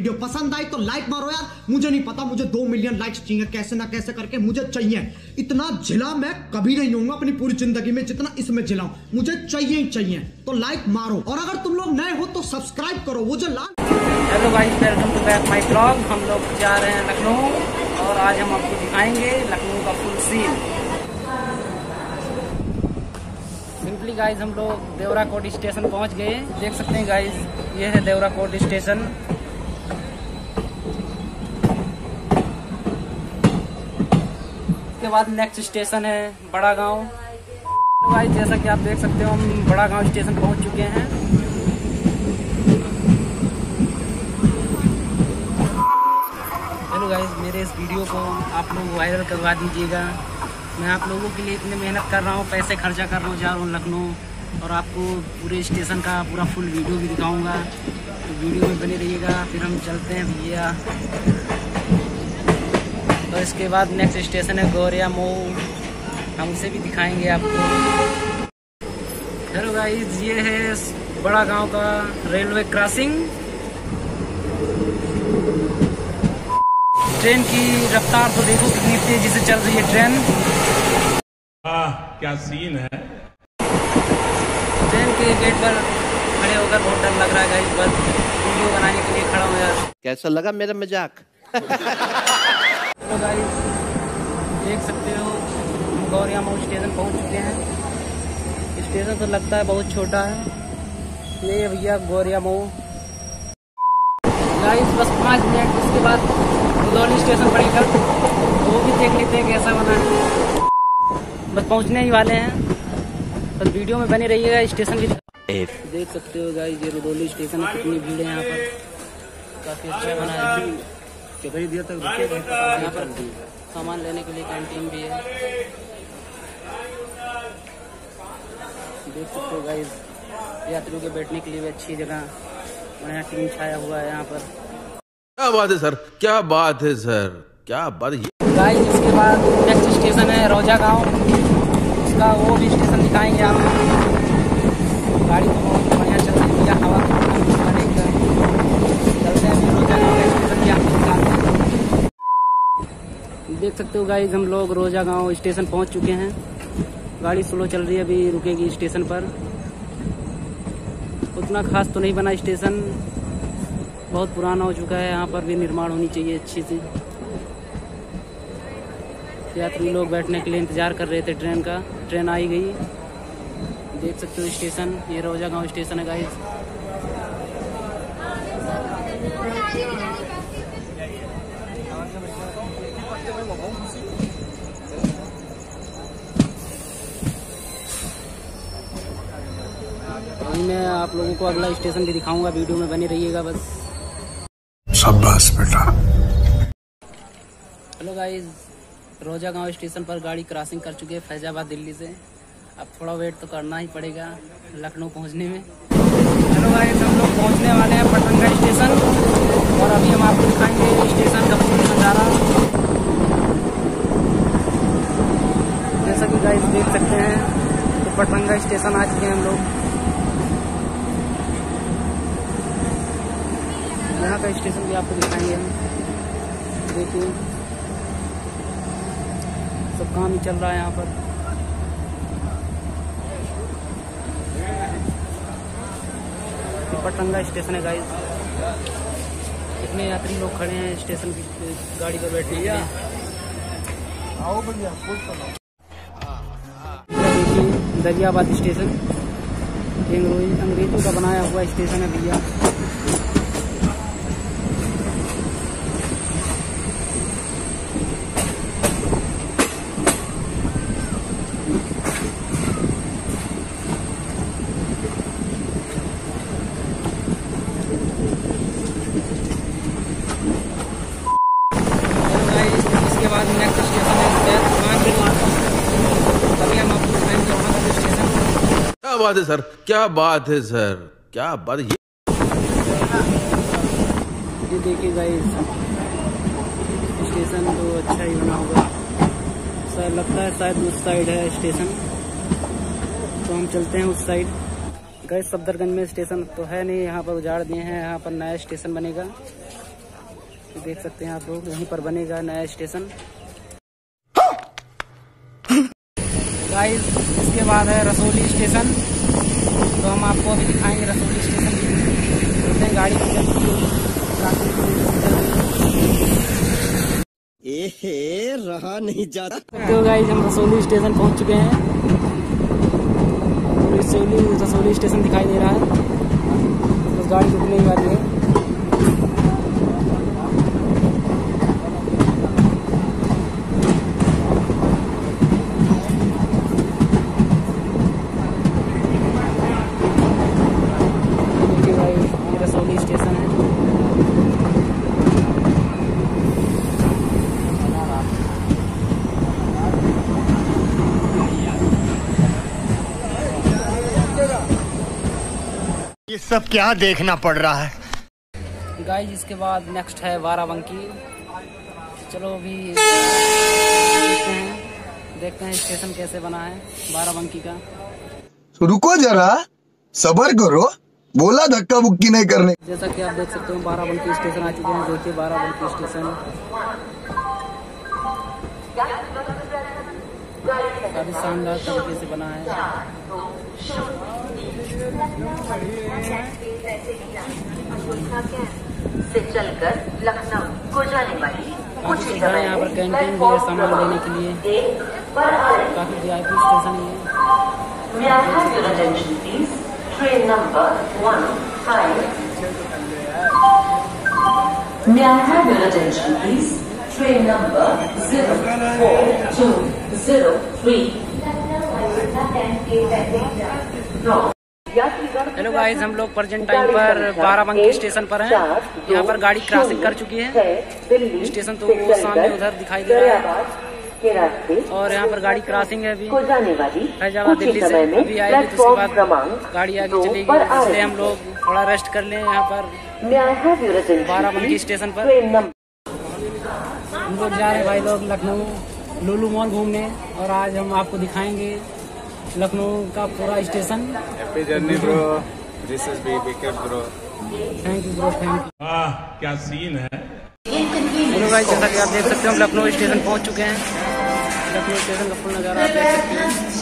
Video पसंद आई तो like मारो यार। मुझे नहीं पता, मुझे 2 मिलियन लाइक्स चाहिए, कैसे ना कैसे करके मुझे चाहिए। इतना झिला मैं कभी नहीं होऊंगा अपनी पूरी जिंदगी में जितना इसमें झिलाऊं, मुझे चाहिए ही चाहिए। तो लाइक मारो, और अगर तुम लोग नए हो तो सब्सक्राइब करो। वो जो hello guys, welcome to back my blog. हम लोग जा रहे हैं लखनऊ और आज हम आपको दिखाएंगे लखनऊ का फुल सीन। सिंपली गाइस हम लोग देवरा कोट स्टेशन पहुंच गए। देख सकते हैं गाइस, ये है देवरा कोट स्टेशन। उसके बाद नेक्स्ट स्टेशन है बड़ा गांव। तो गाइस जैसा कि आप देख सकते हो, हम बड़ा गांव स्टेशन पहुंच चुके हैं। हेलो गाइस, मेरे इस वीडियो को आप लोग वायरल करवा दीजिएगा। मैं आप लोगों के लिए इतनी मेहनत कर रहा हूँ, पैसे खर्चा कर रहा हूँ, जा रहा हूँ लखनऊ और आपको पूरे स्टेशन का पूरा फुल वीडियो भी दिखाऊंगा। तो वीडियो में बने रहिएगा। फिर हम चलते हैं भैया। तो इसके बाद नेक्स्ट स्टेशन है गौरिया मऊ, हम उसे भी दिखाएंगे आपको। हेलो गाइस, ये है बड़ा गांव का रेलवे क्रॉसिंग। ट्रेन की रफ्तार तो देखो कितनी तेजी से चल रही है ट्रेन। क्या सीन है। ट्रेन के गेट पर खड़े होकर बहुत डर लग रहा है गाइस, बस वीडियो बनाने के लिए खड़ा हूँ यार। कैसा लगा मेरा मजाक? तो गाइस देख सकते हो, हम गौरिया मऊ स्टेशन पहुंच चुके हैं। स्टेशन तो लगता है बहुत छोटा है। ये भैया गौरिया मऊ। गाइस बस 5 मिनट, उसके बाद रुदौली स्टेशन पड़ेगा, वो भी देख लेते हैं कैसा बना है। बस पहुंचने ही वाले हैं, बस वीडियो में बने रहिएगा। स्टेशन भी देख सकते हो गाइस, ये रुदौली स्टेशन है। कितनी भीड़ है यहाँ पर, काफी अच्छा बना है। कितनी देर तक यहाँ पर सामान लेने के लिए कैंटीन भी है। देख सकते हो गाइस, यात्रियों के बैठने के लिए भी अच्छी जगह, बढ़िया टीम छाया हुआ है यहाँ पर। क्या बात है सर, क्या बात है सर, क्या बात है। गाइस इसके बाद नेक्स्ट स्टेशन है रोजा गांव। उसका वो भी स्टेशन दिखाएंगे आप। गाड़ी तो बहुत बढ़िया चल रही है, हवा चलते हैं रोजा गांव का स्टेशन भी आपको दिखाते हैं। देख सकते हो गाइस, हम लोग रोजा गांव स्टेशन पहुंच चुके हैं। गाड़ी स्लो चल रही है, अभी रुकेगी स्टेशन पर। उतना खास तो नहीं बना स्टेशन, बहुत पुराना हो चुका है। यहाँ पर भी निर्माण होनी चाहिए अच्छी सी। यात्री लोग बैठने के लिए इंतजार कर रहे थे ट्रेन का। ट्रेन आई गई। देख सकते हो स्टेशन, ये रोजा गांव स्टेशन है गाइस। अभी मैं आप लोगों को अगला स्टेशन भी दिखाऊंगा, वीडियो में बने रहिएगा बस। शाबाश बेटा। हेलो गाइस, रोजा गांव स्टेशन पर गाड़ी क्रॉसिंग कर चुके हैं फैजाबाद दिल्ली से। अब थोड़ा वेट तो करना ही पड़ेगा लखनऊ पहुंचने में। हेलो गाइस, हम लोग पहुंचने वाले हैं पटरंगा स्टेशन और अभी हम आपको दिखाएंगे स्टेशन का पूरा नज़ारा। जैसा कि गाइस देख सकते हैं, तो पटरंगा स्टेशन आ चुके हैं हम लोग। यहाँ का स्टेशन भी आपको दिखाएंगे हम। देखिए सब काम ही चल रहा है यहाँ पर। पटरंगा स्टेशन है गाइस। कितने यात्री लोग खड़े हैं स्टेशन की गाड़ी पर बैठने के लिए। देखिए दरियाबाद स्टेशन, अंग्रेजों का बनाया हुआ स्टेशन है भैया। नेक्स्ट स्टेशन है तभी हम आपको दिखाएंगे वहाँ का स्टेशन। क्या बात है सर, क्या बात है सर, क्या बात है। ये देखिए गाइस, स्टेशन तो अच्छा ही बना होगा, शायद लगता है शायद उस साइड है स्टेशन, तो हम चलते हैं उस साइड। गाइस सफदरगंज में स्टेशन तो है नहीं, यहाँ पर उजाड़ दिए हैं, यहाँ पर नया स्टेशन बनेगा। देख सकते हैं आप लोग, यहीं पर बनेगा नया स्टेशन। गाइस इसके बाद है रसोली स्टेशन, तो हम आपको अभी दिखाएंगे रसोली स्टेशन भी। चलते हैं गाड़ी की रहा नहीं जाता। तो गाइस हम रसोली स्टेशन पहुंच चुके हैं। रसोली स्टेशन दिखाई दे रहा है, बस गाड़ी रुकने ही वाली है। देखिए भाई ये रसोली स्टेशन है। ये सब क्या देखना पड़ रहा है। गाइस इसके बाद नेक्स्ट है बाराबंकी। चलो अभी देखते हैं स्टेशन कैसे बना है बाराबंकी का। रुको जरा, सबर करो, बोला धक्का बुक्की नहीं करने। जैसा कि आप देख सकते हो बाराबंकी स्टेशन आ चुके हैं। देखिए बाराबंकी स्टेशन काफी शानदार तरीके से बना है। से चलकर लखनऊ को जाने वाली कुछ जगह यहाँ पर कैंटीन भी है सामान लेने के लिए। काफी VIP स्टेशन है। Train number 15 May I have your attention please? Train number 04203 hello guys, हम लोग प्रेजेंट टाइम पर बाराबंकी स्टेशन पर हैं। यहाँ पर गाड़ी क्रॉसिंग कर चुकी है। स्टेशन तो वो सामने उधर दिखाई दे रहा है और यहाँ पर गाड़ी क्रॉसिंग है अभी। फैजाबाद दिल्ली से अभी आएगी तो उसके बाद गाड़ी आगे चलेगी, इसलिए हम लोग थोड़ा रेस्ट कर लें यहाँ पर बाराबंकी स्टेशन पर। हम लोग जा रहे हैं भाई लोग लखनऊ लुलु मॉल घूमने, और आज हम आपको दिखाएंगे लखनऊ का पूरा station. Happy journey bro, this is be care bro. Thank you bro, thank you. क्या सीन है। हेलो भाई, जैसा कि आप देख सकते हो हम लखनऊ स्टेशन पहुंच चुके हैं। लखनऊ स्टेशन का फुल नज़ारा आप देख सकते हैं।